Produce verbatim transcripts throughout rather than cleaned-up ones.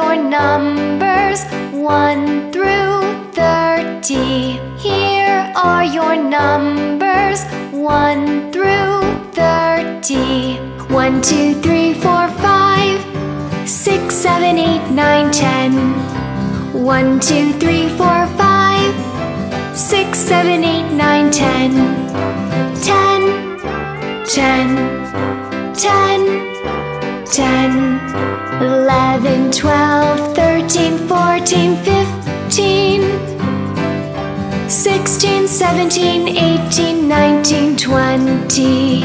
your numbers, one through thirty. Here are your numbers, one through thirty. One, two, three, four, five, six, seven, eight, nine, ten. One, two, three, four, five, six, seven, eight, nine, ten. Ten, ten, ten, ten. Eleven, twelve, thirteen, fourteen, fifteen, sixteen, seventeen, eighteen, nineteen, twenty.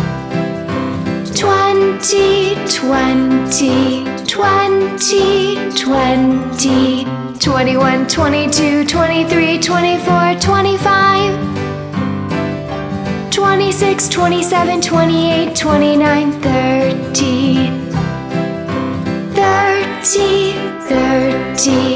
Twenty, twenty, twenty, twenty. Twenty-one, twenty-two, twenty-three, twenty-four, twenty-five, twenty-six, twenty-seven, twenty-eight, twenty-nine, thirty. Thirty, thirty.